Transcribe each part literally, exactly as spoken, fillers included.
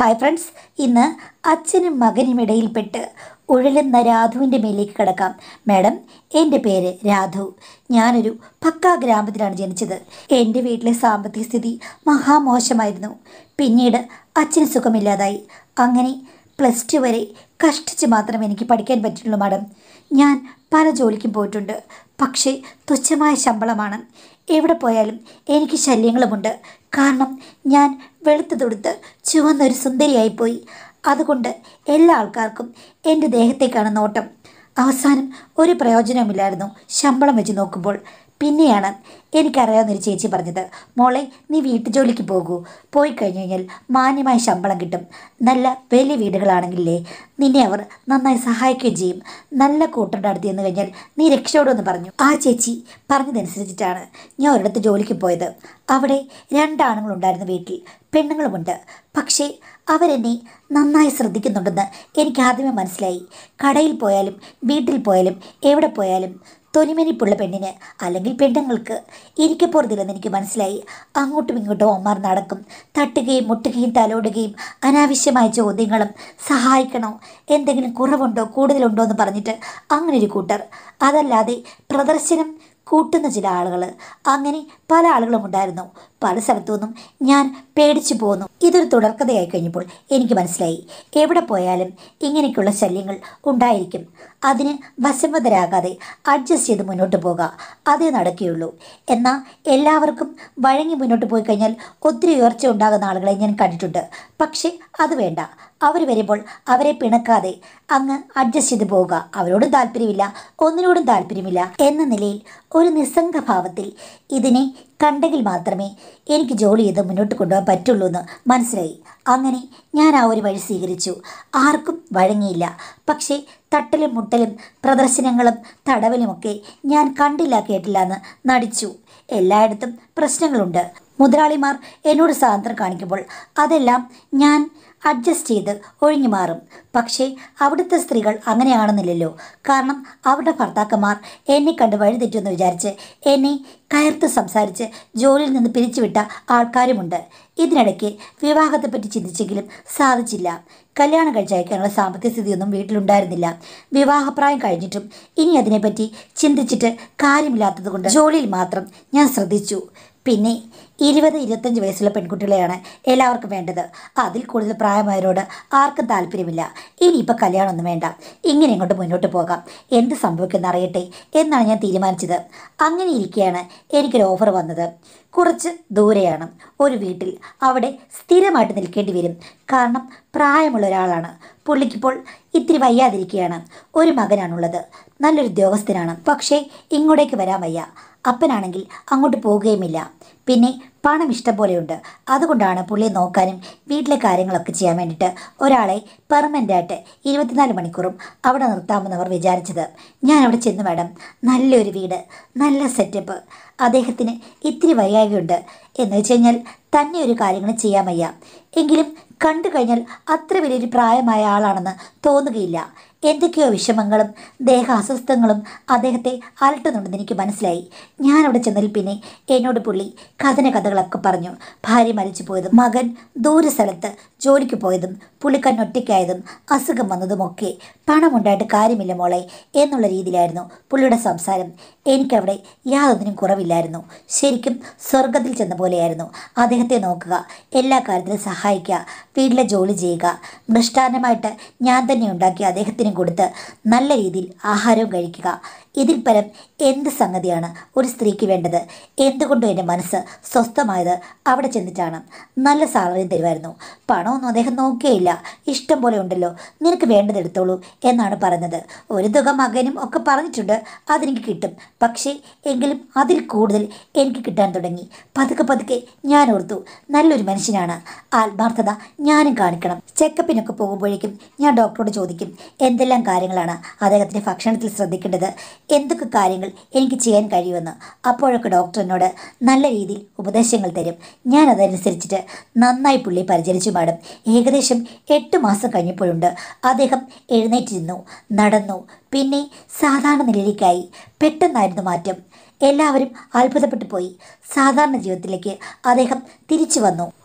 Hi friends, ഇന്ന് അച്ഛനും മകനും ഇടയിൽപ്പെട്ട് ഉഴലുന്ന രാധുവിൻ്റെ മേലേക്ക് കിടക്കാം. മാഡം, എൻ്റെ പേര് രാധു. ഞാനൊരു പക്കാ ഗ്രാമത്തിലാണ് ജനിച്ചത്. എൻ്റെ വീട്ടിലെ സാമ്പത്തിക സ്ഥിതി മഹാമോശമായിരുന്നു. പിന്നീട് അച്ഛന് സുഖമില്ലാതായി. അങ്ങനെ പ്ലസ് ടു വരെ കഷ്ടിച്ച് മാത്രമേ എനിക്ക് പഠിക്കാൻ പറ്റുള്ളൂ മാഡം. ഞാൻ പല ജോലിക്കും പോയിട്ടുണ്ട്, പക്ഷേ തുച്ഛമായ ശമ്പളമാണ്. എവിടെ പോയാലും എനിക്ക് ശല്യങ്ങളുമുണ്ട്. കാരണം ഞാൻ വെളുത്ത് തൊടുത്ത് ചുവന്നൊരു സുന്ദരിയായിപ്പോയി. അതുകൊണ്ട് എല്ലാ ആൾക്കാർക്കും എൻ്റെ ദേഹത്തേക്കാണ് നോട്ടം. അവസാനം ഒരു പ്രയോജനവുമില്ലായിരുന്നു ശമ്പളം വെച്ച് നോക്കുമ്പോൾ. പിന്നെയാണ് എനിക്കറിയാവുന്നൊരു ചേച്ചി പറഞ്ഞത്, മോളെ നീ വീട്ടുജോലിക്ക് പോകൂ, പോയി കഴിഞ്ഞു കഴിഞ്ഞാൽ മാന്യമായ ശമ്പളം കിട്ടും. നല്ല വലിയ വീടുകളാണെങ്കിലേ നിന്നെ അവർ നന്നായി സഹായിക്കുകയും ചെയ്യും. നല്ല കൂട്ടരുടെ അടുത്ത് ചെന്ന് കഴിഞ്ഞാൽ നീ രക്ഷപ്പെടുമെന്ന് പറഞ്ഞു. ആ ചേച്ചി പറഞ്ഞതനുസരിച്ചിട്ടാണ് ഞാൻ ഒരിടത്ത് ജോലിക്ക് പോയത്. അവിടെ രണ്ടാണുങ്ങളുണ്ടായിരുന്നു വീട്ടിൽ, പെണ്ണുങ്ങളുമുണ്ട്. പക്ഷേ അവരെന്നെ നന്നായി ശ്രദ്ധിക്കുന്നുണ്ടെന്ന് എനിക്ക് ആദ്യമേ മനസ്സിലായി. കടയിൽ പോയാലും വീട്ടിൽ പോയാലും എവിടെ പോയാലും തൊലിമനിപ്പുള്ള പെണ്ണിന് അല്ലെങ്കിൽ പെണ്ണുങ്ങൾക്ക് ഇരിക്കപ്പുറത്തില്ലെന്ന് എനിക്ക് മനസ്സിലായി. അങ്ങോട്ടും ഇങ്ങോട്ടും അമ്മാർ നടക്കും, തട്ടുകയും മുട്ടുകയും തലോടുകയും അനാവശ്യമായ ചോദ്യങ്ങളും, സഹായിക്കണോ, എന്തെങ്കിലും കുറവുണ്ടോ കൂടുതലുണ്ടോ എന്ന് പറഞ്ഞിട്ട് അങ്ങനെ ഒരു കൂട്ടർ. അതല്ലാതെ പ്രദർശനം കൂട്ടുന്ന ചില ആളുകൾ, അങ്ങനെ പല ആളുകളും ഉണ്ടായിരുന്നു. പല സ്ഥലത്തു നിന്നും ഞാൻ പേടിച്ചു പോന്നു. ഇതൊരു തുടർക്കഥയായി കഴിഞ്ഞപ്പോൾ എനിക്ക് മനസ്സിലായി, എവിടെ പോയാലും ഇങ്ങനെയൊക്കെയുള്ള ശല്യങ്ങൾ ഉണ്ടായിരിക്കും. അതിന് വശംവദരാകാതെ അഡ്ജസ്റ്റ് ചെയ്ത് മുന്നോട്ട് പോകുക, അതേ നടക്കുകയുള്ളൂ. എന്നാൽ എല്ലാവർക്കും വഴങ്ങി മുന്നോട്ട് പോയി കഴിഞ്ഞാൽ ഒത്തിരി ഉയർച്ച ഉണ്ടാകുന്ന ആളുകളെ ഞാൻ കണ്ടിട്ടുണ്ട്. പക്ഷേ അത് വേണ്ട. അവർ വരുമ്പോൾ അവരെ പിണക്കാതെ അങ്ങ് അഡ്ജസ്റ്റ് ചെയ്ത് പോവുക. അവരോടും താല്പര്യമില്ല, ഒന്നിനോടും താല്പര്യമില്ല എന്ന നിലയിൽ ഒരു നിസ്സംഗ ഭാവത്തിൽ ഇതിനെ കണ്ടെങ്കിൽ മാത്രമേ എനിക്ക് ജോലി ചെയ്ത് മുന്നോട്ട് കൊണ്ടുപോകാൻ പറ്റുള്ളൂ എന്ന് മനസ്സിലായി. അങ്ങനെ ഞാൻ ആ ഒരു വഴി സ്വീകരിച്ചു. ആർക്കും വഴങ്ങിയില്ല. പക്ഷേ തട്ടലും മുട്ടലും പ്രദർശനങ്ങളും തടവലുമൊക്കെ ഞാൻ കണ്ടില്ല കേട്ടില്ല എന്ന് നടിച്ചു. എല്ലായിടത്തും പ്രശ്നങ്ങളുണ്ട്. മുതലാളിമാർ എന്നോട് സ്വാതന്ത്ര്യം കാണിക്കുമ്പോൾ അതെല്ലാം ഞാൻ അഡ്ജസ്റ്റ് ചെയ്ത് ഒഴിഞ്ഞു മാറും. പക്ഷേ അവിടുത്തെ സ്ത്രീകൾ അങ്ങനെയാണെന്നില്ലല്ലോ. കാരണം അവരുടെ ഭർത്താക്കന്മാർ എന്നെ കണ്ട് വഴിതെറ്റുമെന്ന് വിചാരിച്ച് എന്നെ കയർത്ത് സംസാരിച്ച് ജോലിയിൽ നിന്ന് പിരിച്ചുവിട്ട ആൾക്കാരുമുണ്ട്. ഇതിനിടയ്ക്ക് വിവാഹത്തെപ്പറ്റി ചിന്തിച്ചെങ്കിലും സാധിച്ചില്ല. കല്യാണം കഴിച്ചയക്കാനുള്ള സാമ്പത്തിക സ്ഥിതിയൊന്നും വീട്ടിലുണ്ടായിരുന്നില്ല. വിവാഹപ്രായം കഴിഞ്ഞിട്ടും ഇനി അതിനെപ്പറ്റി ചിന്തിച്ചിട്ട് കാര്യമില്ലാത്തത് കൊണ്ട് ജോലിയിൽ മാത്രം ഞാൻ ശ്രദ്ധിച്ചു. പിന്നെ ഇരുപത് ഇരുപത്തഞ്ച് വയസ്സുള്ള പെൺകുട്ടികളെയാണ് എല്ലാവർക്കും വേണ്ടത്. അതിൽ കൂടുതൽ പ്രായമായവരോട് ആർക്കും താല്പര്യമില്ല. ഇനിയിപ്പോൾ കല്യാണമൊന്നും വേണ്ട, ഇങ്ങനെ ഇങ്ങോട്ട് മുന്നോട്ട് പോകാം, എന്ത് സംഭവിക്കുമെന്ന് അറിയട്ടെ എന്നാണ് ഞാൻ തീരുമാനിച്ചത്. അങ്ങനെ ഇരിക്കുകയാണ് എനിക്കൊരു ഓഫർ വന്നത്. കുറച്ച് ദൂരെയാണ് ഒരു വീട്ടിൽ. അവിടെ സ്ഥിരമായിട്ട് നിൽക്കേണ്ടി വരും. കാരണം പ്രായമുള്ള ഒരാളാണ്. പുള്ളിക്കിപ്പോൾ ഇത്തിരി വയ്യാതിരിക്കുകയാണ്. ഒരു മകനാണുള്ളത്, നല്ലൊരു ഉദ്യോഗസ്ഥനാണ്. പക്ഷേ ഇങ്ങോട്ടേക്ക് വരാൻ വയ്യ. അപ്പനാണെങ്കിൽ അങ്ങോട്ട് പോവുകയുമില്ല. പിന്നെ പണം ഇഷ്ടം പോലെയുണ്ട്. അതുകൊണ്ടാണ് പുള്ളിയെ നോക്കാനും വീട്ടിലെ കാര്യങ്ങളൊക്കെ ചെയ്യാൻ വേണ്ടിയിട്ട് ഒരാളെ പെർമനൻ്റായിട്ട് ഇരുപത്തിനാല് മണിക്കൂറും അവിടെ നിർത്താമെന്ന് അവർ വിചാരിച്ചത്. ഞാൻ അവിടെ ചെന്നു മാഡം, നല്ലൊരു വീട്, നല്ല സെറ്റപ്പ്. അദ്ദേഹത്തിന് ഇത്തിരി വയ്യാകെയുണ്ട്. എന്ന് വെച്ച് കഴിഞ്ഞാൽ തന്നെ ഒരു കാര്യങ്ങൾ ചെയ്യാൻ വയ്യ. എങ്കിലും കണ്ടു കഴിഞ്ഞാൽ അത്ര വലിയൊരു പ്രായമായ ആളാണെന്ന് തോന്നുകയില്ല. എന്തൊക്കെയോ വിഷമങ്ങളും ദേഹ അസ്വസ്ഥങ്ങളും അദ്ദേഹത്തെ അലട്ടുന്നുണ്ടെന്ന് എനിക്ക് മനസ്സിലായി. ഞാനവിടെ ചെന്നതിൽ പിന്നെ എന്നോട് പുള്ളി കഥന കഥകളൊക്കെ പറഞ്ഞു. ഭാര്യ മരിച്ചു പോയതും മകൻ ദൂര സ്ഥലത്ത് ജോലിക്ക് പോയതും പുള്ളിക്കാരൻ ഒറ്റയ്ക്കായതും അസുഖം വന്നതുമൊക്കെ. പണമുണ്ടായിട്ട് കാര്യമില്ല മോളെ എന്നുള്ള രീതിയിലായിരുന്നു പുള്ളിയുടെ സംസാരം. എനിക്കവിടെ യാതൊന്നിനും കുറവില്ലായിരുന്നു. ശരിക്കും സ്വർഗത്തിൽ ചെന്ന പോലെയായിരുന്നു. അദ്ദേഹത്തെ നോക്കുക, എല്ലാ കാര്യത്തിലും സഹായിക്കുക, വീട്ടിലെ ജോലി ചെയ്യുക, മൃഷ്ടാന്നമായിട്ട് ഞാൻ തന്നെ ഉണ്ടാക്കി അദ്ദേഹത്തിന് കൊടുത്ത് നല്ല രീതിയിൽ ആഹാരവും കഴിക്കുക. ഇതിൽ പരം എന്ത് സംഗതിയാണ് ഒരു സ്ത്രീക്ക് വേണ്ടത്? എന്തുകൊണ്ടും എൻ്റെ മനസ്സ് സ്വസ്ഥമായത് അവിടെ ചെന്നിട്ടാണ്. നല്ല സാലറിയും തരുമായിരുന്നു. പണമൊന്നും അദ്ദേഹം നോക്കുകയില്ല. ഇഷ്ടം പോലെ ഉണ്ടല്ലോ, നിനക്ക് വേണ്ടത് എടുത്തോളൂ എന്നാണ് പറഞ്ഞത്. ഒരു തുക മകനും ഒക്കെ പറഞ്ഞിട്ടുണ്ട്, അതെനിക്ക് കിട്ടും. പക്ഷേ എങ്കിലും അതിൽ കൂടുതൽ എനിക്ക് കിട്ടാൻ തുടങ്ങി. പതുക്കെ പതുക്കെ ഞാൻ ഓർത്തു, നല്ലൊരു മനുഷ്യനാണ്, ആത്മാർത്ഥത ഞാനും കാണിക്കണം. ചെക്കപ്പിനൊക്കെ പോകുമ്പോഴേക്കും ഞാൻ ഡോക്ടറോട് ചോദിക്കും എന്തെല്ലാം കാര്യങ്ങളാണ് അദ്ദേഹത്തിൻ്റെ ഭക്ഷണത്തിൽ ശ്രദ്ധിക്കേണ്ടത്, എന്തൊക്കെ കാര്യങ്ങൾ എനിക്ക് ചെയ്യാൻ കഴിയുമെന്ന്. അപ്പോഴൊക്കെ ഡോക്ടർ എന്നോട് നല്ല രീതിയിൽ ഉപദേശങ്ങൾ തരും. ഞാൻ അതനുസരിച്ചിട്ട് നന്നായി പുള്ളി പരിചരിച്ചു മാഡം. ഏകദേശം എട്ട് മാസം കഴിഞ്ഞപ്പോഴുണ്ട് അദ്ദേഹം എഴുന്നേറ്റിരുന്നു, നടന്നു, പിന്നെ സാധാരണ നിലയിലേക്കായി. പെട്ടെന്നായിരുന്നു മാറ്റം. എല്ലാവരും അത്ഭുതപ്പെട്ടു പോയി. സാധാരണ ജീവിതത്തിലേക്ക് അദ്ദേഹം തിരിച്ചു വന്നു.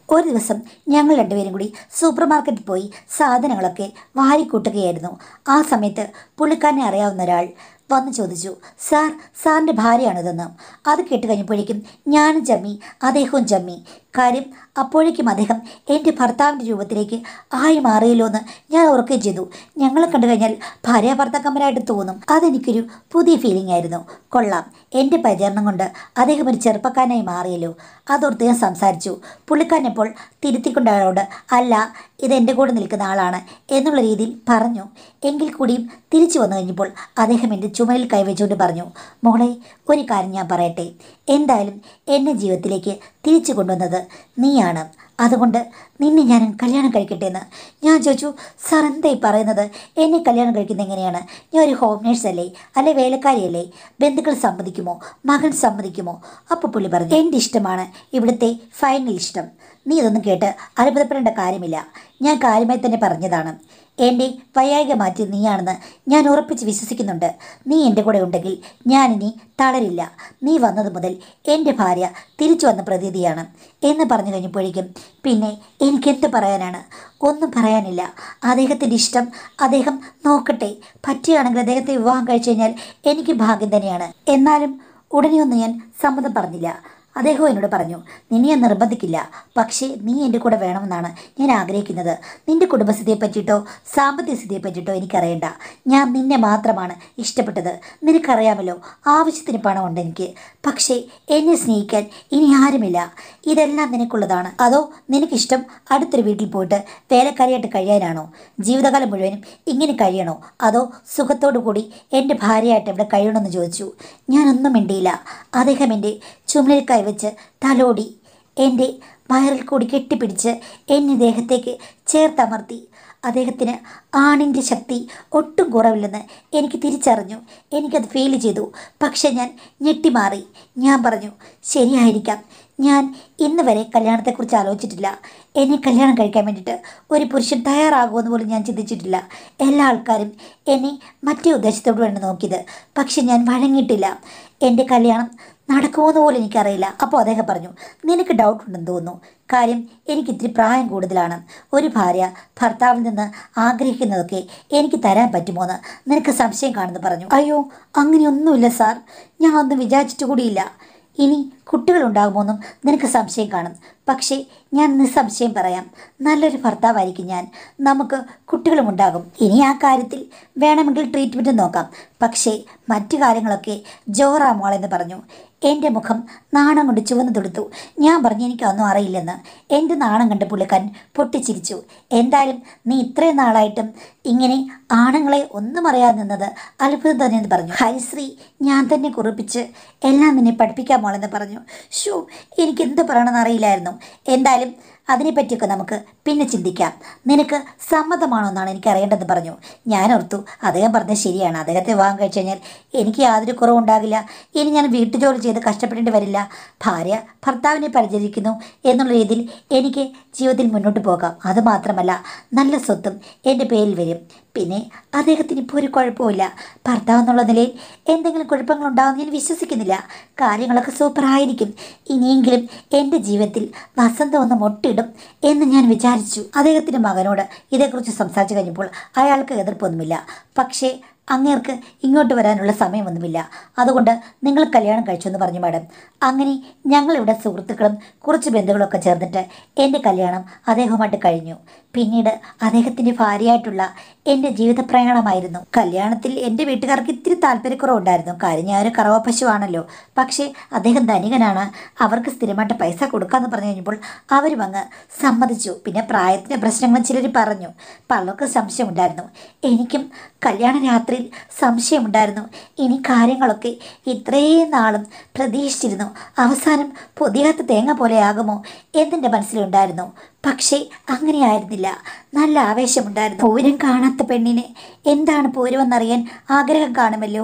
ഒരു ദിവസം ഞങ്ങൾ രണ്ടുപേരും കൂടി സൂപ്പർ മാർക്കറ്റിൽ പോയി സാധനങ്ങളൊക്കെ വാരിക്കൂട്ടുകയായിരുന്നു. ആ സമയത്ത് പുള്ളിക്കാരനെ അറിയാവുന്ന ഒരാൾ വന്ന് ചോദിച്ചു, സാർ സാറിൻ്റെ ഭാര്യയാണിതെന്ന്. അത് കേട്ട് കഴിഞ്ഞപ്പോഴേക്കും ഞാനും ചമ്മി, അദ്ദേഹവും ചമ്മി. കാര്യം അപ്പോഴേക്കും അദ്ദേഹം എൻ്റെ ഭർത്താവിൻ്റെ രൂപത്തിലേക്ക് ആയി മാറിയല്ലോ എന്ന് ഞാൻ ഓർക്കുകയും ചെയ്തു. ഞങ്ങളെ കണ്ടു കഴിഞ്ഞാൽ ഭാര്യ ഭർത്താക്കന്മാരായിട്ട് തോന്നും. അതെനിക്കൊരു പുതിയ ഫീലിംഗ് ആയിരുന്നു. കൊള്ളാം, എൻ്റെ പരിചരണം കൊണ്ട് അദ്ദേഹം ഒരു ചെറുപ്പക്കാരനായി മാറിയല്ലോ. അതോർത്ത് ഞാൻ സംസാരിച്ചു. പുള്ളിക്കാരനെപ്പോൾ തിരുത്തിക്കൊണ്ട് അയാളോട്, അല്ല ഇതെൻ്റെ കൂടെ നിൽക്കുന്ന ആളാണ് എന്നുള്ള രീതിയിൽ പറഞ്ഞു. എങ്കിൽ കൂടിയും തിരിച്ചു വന്നു കഴിഞ്ഞപ്പോൾ അദ്ദേഹം എൻ്റെ ചുമലിൽ കൈവച്ചുകൊണ്ട് പറഞ്ഞു, മോളെ ഒരു കാര്യം ഞാൻ പറയട്ടെ, എന്തായാലും എന്നെ ജീവിതത്തിലേക്ക് തിരിച്ചു കൊണ്ടുവന്നത് നീയാണ്. അതുകൊണ്ട് നിന്നെ ഞാൻ കല്യാണം കഴിക്കട്ടെ എന്ന്. ഞാൻ ചോദിച്ചു, സാർ എന്തായി പറയുന്നത്? എന്നെ കല്യാണം കഴിക്കുന്നത് എങ്ങനെയാണ്? ഞാൻ ഒരു ഹോം നേഴ്സ് അല്ലേ, അല്ലെ വേലക്കാരിയല്ലേ? ബന്ധുക്കൾ സമ്മതിക്കുമോ? മകൻ സമ്മതിക്കുമോ? അപ്പോൾ പുള്ളി പറഞ്ഞു, എൻ്റെ ഇഷ്ടമാണ് ഇവിടുത്തെ ഫൈനൽ ഇഷ്ടം. നീ ഇതൊന്നും കേട്ട് അത്ഭുതപ്പെടേണ്ട കാര്യമില്ല. ഞാൻ കാര്യമായി തന്നെ പറഞ്ഞതാണ്. എൻ്റെ വൈയായിക മാറ്റി നീയാണെന്ന് ഞാൻ ഉറപ്പിച്ച് വിശ്വസിക്കുന്നുണ്ട്. നീ എൻ്റെ കൂടെ ഉണ്ടെങ്കിൽ ഞാനിനി തളരില്ല. നീ വന്നത് മുതൽ എൻ്റെ ഭാര്യ തിരിച്ചു വന്ന പ്രതീതിയാണ് എന്ന് പറഞ്ഞു കഴിഞ്ഞപ്പോഴേക്കും പിന്നെ എനിക്കെന്ത് പറയാനാണ്? ഒന്നും പറയാനില്ല. അദ്ദേഹത്തിൻ്റെ ഇഷ്ടം അദ്ദേഹം നോക്കട്ടെ. പറ്റുകയാണെങ്കിൽ അദ്ദേഹത്തെ വിവാഹം കഴിച്ചു കഴിഞ്ഞാൽ എനിക്ക് ഭാഗ്യം തന്നെയാണ്. എന്നാലും ഉടനെയൊന്നും ഞാൻ സമ്മതം പറഞ്ഞില്ല. അദ്ദേഹം എന്നോട് പറഞ്ഞു, നിന്നെ ഞാൻ നിർബന്ധിക്കില്ല, പക്ഷേ നീ എൻ്റെ കൂടെ വേണമെന്നാണ് ഞാൻ ആഗ്രഹിക്കുന്നത്. നിൻ്റെ കുടുംബസ്ഥിതിയെ പറ്റിയിട്ടോ സാമ്പത്തിക സ്ഥിതിയെ പറ്റിയിട്ടോ എനിക്കറിയണ്ട. ഞാൻ നിന്നെ മാത്രമാണ് ഇഷ്ടപ്പെട്ടത്. നിനക്കറിയാമല്ലോ, ആവശ്യത്തിന് പണമുണ്ട് എനിക്ക്. പക്ഷേ എന്നെ സ്നേഹിക്കാൻ ഇനി ആരുമില്ല. ഇതെല്ലാം നിനക്കുള്ളതാണ്. അതോ നിനക്കിഷ്ടം അടുത്തൊരു വീട്ടിൽ പോയിട്ട് വേലക്കാരിയായിട്ട് കഴിയാനാണോ? ജീവിതകാലം മുഴുവനും ഇങ്ങനെ കഴിയണോ? അതോ സുഖത്തോടു കൂടി എൻ്റെ ഭാര്യയായിട്ട് ഇവിടെ കഴിയണമെന്ന് ചോദിച്ചു. ഞാനൊന്നും മിണ്ടിയില്ല. അദ്ദേഹം എൻ്റെ ചുമലിൽ കൈവച്ച് തലോടി എൻ്റെ വയറിൽ കൂടി കെട്ടിപ്പിടിച്ച് എന്നെ ദേഹത്തേക്ക് ചേർത്തമർത്തി. അദ്ദേഹത്തിന് ആണിൻ്റെ ശക്തി ഒട്ടും കുറവില്ലെന്ന് എനിക്ക് തിരിച്ചറിഞ്ഞു. എനിക്കത് ഫീൽ ചെയ്തു. പക്ഷെ ഞാൻ ഞെട്ടിമാറി. ഞാൻ പറഞ്ഞു, ശരിയായിരിക്കാം, ഞാൻ ഇന്ന് വരെ കല്യാണത്തെക്കുറിച്ച് ആലോചിച്ചിട്ടില്ല. എന്നെ കല്യാണം കഴിക്കാൻ വേണ്ടിയിട്ട് ഒരു പുരുഷൻ തയ്യാറാകുമെന്ന് പോലും ഞാൻ ചിന്തിച്ചിട്ടില്ല. എല്ലാ ആൾക്കാരും എന്നെ മറ്റേ ഉദ്ദേശത്തോടുമാണ് നോക്കിയത്. പക്ഷെ ഞാൻ വഴങ്ങിയിട്ടില്ല. എൻ്റെ കല്യാണം നടക്കുമെന്ന് പോലും എനിക്കറിയില്ല. അപ്പോൾ അദ്ദേഹം പറഞ്ഞു, നിനക്ക് ഡൗട്ട് ഉണ്ടെന്ന് തോന്നുന്നു. കാര്യം എനിക്ക് ഇത്തിരി പ്രായം കൂടുതലാണ്. ഒരു ഭാര്യ ഭർത്താവിൽ നിന്ന് ആഗ്രഹിക്കുന്നതൊക്കെ എനിക്ക് തരാൻ പറ്റുമോ എന്ന് നിനക്ക് സംശയം കാണുമെന്ന് പറഞ്ഞു. അയ്യോ, അങ്ങനെയൊന്നുമില്ല സാർ, ഞാൻ ഒന്നും വിചാരിച്ചിട്ട് കൂടിയില്ല. ഇനി കുട്ടികളുണ്ടാകുമോയെന്നും നിനക്ക് സംശയം കാണും. പക്ഷേ ഞാൻ നിസ്സംശയം പറയാം, നല്ലൊരു ഭർത്താവായിരിക്കും ഞാൻ. നമുക്ക് കുട്ടികളും ഉണ്ടാകും. ഇനി ആ കാര്യത്തിൽ വേണമെങ്കിൽ ട്രീറ്റ്മെൻറ്റ് നോക്കാം. പക്ഷേ മറ്റു കാര്യങ്ങളൊക്കെ ജോറാ മോളെന്ന് പറഞ്ഞു. എൻ്റെ മുഖം നാണം കൊണ്ട് ചുവന്ന് തൊടുത്തു. ഞാൻ പറഞ്ഞു, എനിക്കൊന്നും അറിയില്ലെന്ന്. എൻ്റെ നാണം കണ്ട് പുള്ളിക്കാരൻ പൊട്ടിച്ചിരിച്ചു. എന്തായാലും നീ ഇത്രയും നാളായിട്ടും ഇങ്ങനെ ആണുങ്ങളെ ഒന്നും അറിയാതെ നിന്നത് അത്ഭുതം തന്നെയെന്ന് പറഞ്ഞു. ഹരിശ്രീ ഞാൻ തന്നെ കുറിപ്പിച്ച് എല്ലാം നിന്നെ പഠിപ്പിക്കാൻ മോളെന്ന് പറഞ്ഞു. ഷോ, എനിക്ക് എന്ത് പറയണമെന്ന് അറിയില്ലായിരുന്നു. എന്തായാലും അതിനെപ്പറ്റിയൊക്കെ നമുക്ക് പിന്നെ ചിന്തിക്കാം. നിനക്ക് സമ്മതമാണോ എന്നാണ് എനിക്ക് അറിയേണ്ടതെന്ന് പറഞ്ഞു. ഞാൻ ഓർത്തു, അദ്ദേഹം പറഞ്ഞത് ശരിയാണ്. അദ്ദേഹത്തെ വിവാഹം കഴിച്ചു കഴിഞ്ഞാൽ എനിക്ക് യാതൊരു കുറവുണ്ടാകില്ല. ഇനി ഞാൻ വീട്ടുജോലി ചെയ്ത് കഷ്ടപ്പെടേണ്ടി വരില്ല. ഭാര്യ ഭർത്താവിനെ പരിചരിക്കുന്നു എന്നുള്ള രീതിയിൽ എനിക്ക് ജീവിതത്തിൽ മുന്നോട്ട് പോകാം. അതുമാത്രമല്ല, നല്ല സ്വത്തും എൻ്റെ പേരിൽ വരും. പിന്നെ അദ്ദേഹത്തിന് ഇപ്പോൾ ഒരു കുഴപ്പമില്ല. ഭർത്താവ് എന്നുള്ള നിലയിൽ എന്തെങ്കിലും കുഴപ്പങ്ങളുണ്ടാകുമെന്ന് ഞാൻ വിശ്വസിക്കുന്നില്ല. കാര്യങ്ങളൊക്കെ സൂപ്പറായിരിക്കും. ഇനിയെങ്കിലും എൻ്റെ ജീവിതത്തിൽ വസന്തം ഒന്ന് മൊട്ടിടും എന്ന് ഞാൻ വിചാരിച്ചു. അദ്ദേഹത്തിൻ്റെ മകനോട് ഇതേക്കുറിച്ച് സംസാരിച്ചു കഴിഞ്ഞപ്പോൾ അയാൾക്ക് എതിർപ്പൊന്നുമില്ല. പക്ഷേ അങ്ങേർക്ക് ഇങ്ങോട്ട് വരാനുള്ള സമയമൊന്നുമില്ല. അതുകൊണ്ട് നിങ്ങൾ കല്യാണം കഴിച്ചു എന്ന് പറഞ്ഞു മാഡം. അങ്ങനെ ഞങ്ങളിവിടെ സുഹൃത്തുക്കളും കുറച്ച് ബന്ധുക്കളൊക്കെ ചേർന്നിട്ട് എൻ്റെ കല്യാണം അദ്ദേഹവുമായിട്ട് കഴിഞ്ഞു. പിന്നീട് അദ്ദേഹത്തിൻ്റെ ഭാര്യയായിട്ടുള്ള എൻ്റെ ജീവിത പ്രയാണമായിരുന്നു. കല്യാണത്തിൽ എൻ്റെ വീട്ടുകാർക്ക് ഇത്തിരി താല്പര്യക്കുറവുണ്ടായിരുന്നു. കാര്യം ഞാനൊരു കറവ പശുവാണല്ലോ. പക്ഷേ അദ്ദേഹം ധനികനാണ്, അവർക്ക് സ്ഥിരമായിട്ട് പൈസ കൊടുക്കാമെന്ന് പറഞ്ഞു കഴിഞ്ഞപ്പോൾ അവരും അങ്ങ് സമ്മതിച്ചു. പിന്നെ പ്രായത്തിൻ്റെ പ്രശ്നങ്ങളും ചിലർ പറഞ്ഞു. പലർക്കും സംശയമുണ്ടായിരുന്നു. എനിക്കും കല്യാണ രാത്രിയിൽ സംശയമുണ്ടായിരുന്നു. ഇനി കാര്യങ്ങളൊക്കെ ഇത്രയും നാളും പ്രതീക്ഷിച്ചിരുന്നു. അവസാനം പൊതിയാത്ത തേങ്ങ പോലെ ആകുമോ എന്നെൻ്റെ മനസ്സിലുണ്ടായിരുന്നു. പക്ഷേ അങ്ങനെയായിരുന്നില്ല. നല്ല ആവേശമുണ്ടായിരുന്നു. പൂരം കാണാത്ത പെണ്ണിന് എന്താണ് പൂരമെന്നറിയാൻ ആഗ്രഹം കാണുമല്ലോ.